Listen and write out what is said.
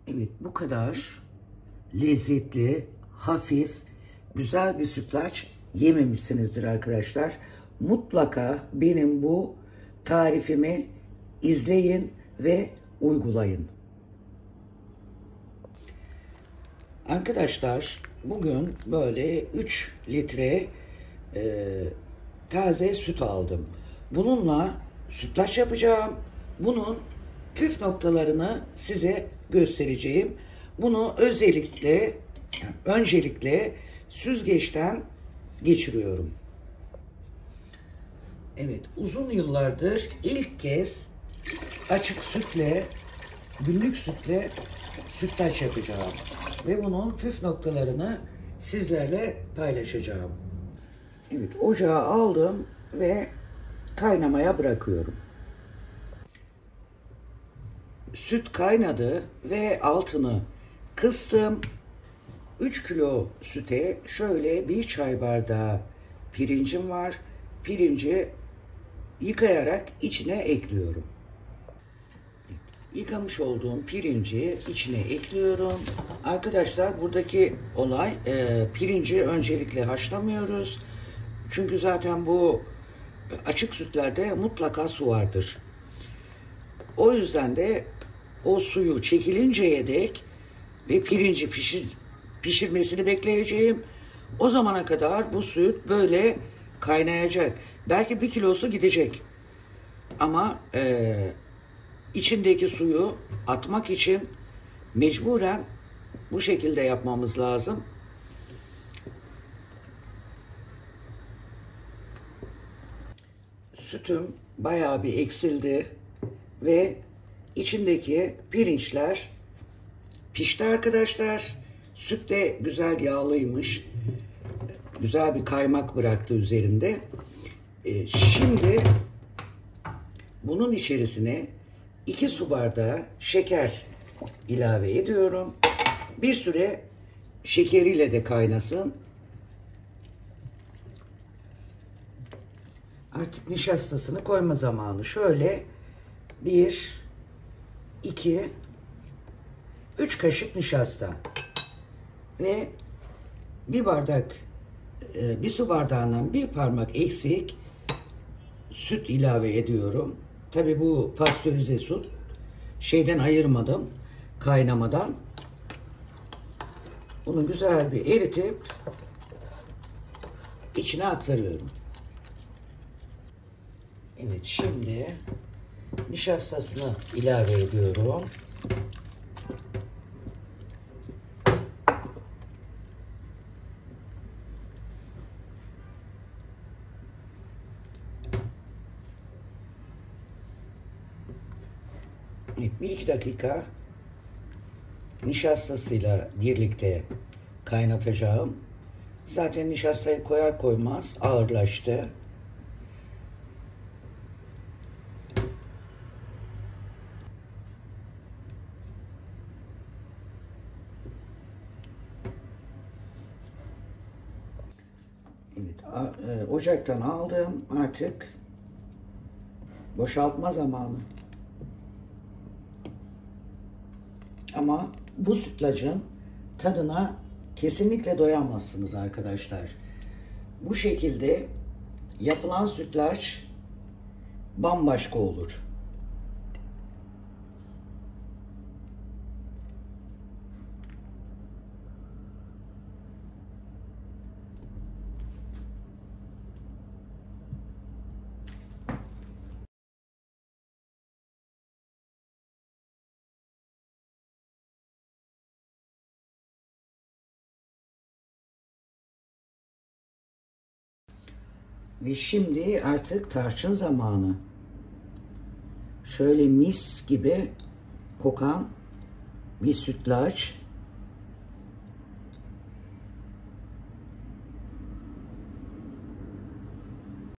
Evet, bu kadar lezzetli, hafif, güzel bir sütlaç yememişsinizdir arkadaşlar. Mutlaka benim bu tarifimi izleyin ve uygulayın. Arkadaşlar bugün böyle 3 litre taze süt aldım. Bununla sütlaç yapacağım. Bunun püf noktalarını size göstereceğim. Bunu öncelikle süzgeçten geçiriyorum. Evet, uzun yıllardır ilk kez açık sütle, günlük sütle sütlaç yapacağım. Ve bunun püf noktalarını sizlerle paylaşacağım. Evet, ocağa aldım ve kaynamaya bırakıyorum. Süt kaynadı ve altını kıstım. 3 kilo süte şöyle bir çay bardağı pirincim var. Pirinci yıkayarak içine ekliyorum. Yıkamış olduğum pirinci içine ekliyorum. Arkadaşlar buradaki olay pirinci öncelikle haşlamıyoruz. Çünkü zaten bu açık sütlerde mutlaka su vardır. O yüzden de o suyu çekilinceye dek ve pirinci pişirmesini bekleyeceğim. O zamana kadar bu süt böyle kaynayacak. Belki 1 kilosu gidecek. Ama içindeki suyu atmak için mecburen bu şekilde yapmamız lazım. Sütüm bayağı bir eksildi ve içindeki pirinçler pişti arkadaşlar. Süt de güzel yağlıymış. Güzel bir kaymak bıraktı üzerinde. Şimdi bunun içerisine 2 su bardağı şeker ilave ediyorum. Bir süre şekeriyle de kaynasın. Artık nişastasını koyma zamanı. Şöyle 1, 2, 3 kaşık nişasta ve bir su bardağından bir parmak eksik süt ilave ediyorum. Tabi bu pastörize süt. Şeyden ayırmadım. Kaynamadan. Bunu güzel bir eritip içine aktarıyorum. Evet, şimdi nişastasını ilave ediyorum. Evet, 1-2 dakika nişastasıyla birlikte kaynatacağım. Zaten nişastayı koyar koymaz ağırlaştı. Evet, ocaktan aldım. Artık boşaltma zamanı. Ama bu sütlacın tadına kesinlikle doyamazsınız arkadaşlar. Bu şekilde yapılan sütlaç bambaşka olur. Ve şimdi artık tarçın zamanı. Şöyle mis gibi kokan bir sütlaç.